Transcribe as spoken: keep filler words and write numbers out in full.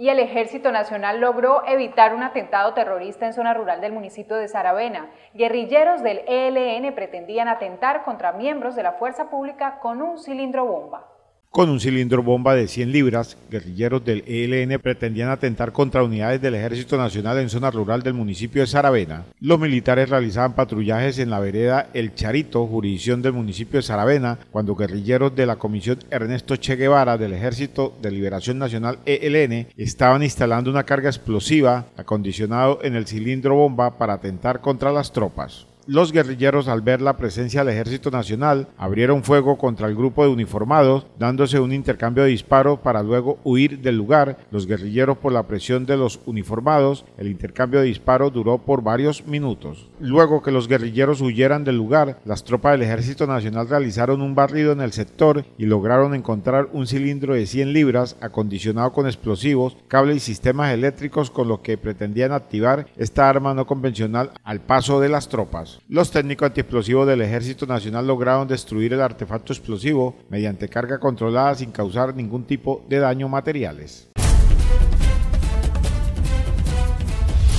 Y el Ejército Nacional logró evitar un atentado terrorista en zona rural del municipio de Saravena. Guerrilleros del E L N pretendían atentar contra miembros de la fuerza pública con un cilindro bomba. Con un cilindro bomba de cien libras, guerrilleros del E L N pretendían atentar contra unidades del Ejército Nacional en zona rural del municipio de Saravena. Los militares realizaban patrullajes en la vereda El Charito, jurisdicción del municipio de Saravena, cuando guerrilleros de la Comisión Ernesto Che Guevara del Ejército de Liberación Nacional E L N estaban instalando una carga explosiva acondicionado en el cilindro bomba para atentar contra las tropas. Los guerrilleros, al ver la presencia del Ejército Nacional, abrieron fuego contra el grupo de uniformados, dándose un intercambio de disparos para luego huir del lugar. Los guerrilleros, por la presión de los uniformados, el intercambio de disparos duró por varios minutos. Luego que los guerrilleros huyeran del lugar, las tropas del Ejército Nacional realizaron un barrido en el sector y lograron encontrar un cilindro de cien libras acondicionado con explosivos, cables y sistemas eléctricos con los que pretendían activar esta arma no convencional al paso de las tropas. Los técnicos antiexplosivos del Ejército Nacional lograron destruir el artefacto explosivo mediante carga controlada sin causar ningún tipo de daño materiales.